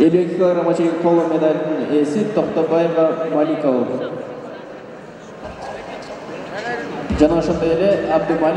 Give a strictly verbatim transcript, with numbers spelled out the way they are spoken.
elүү эки килограммга чейинки коло медалдын ээси Токтобаева Малика болду. Жана ошондой эле Абдумалик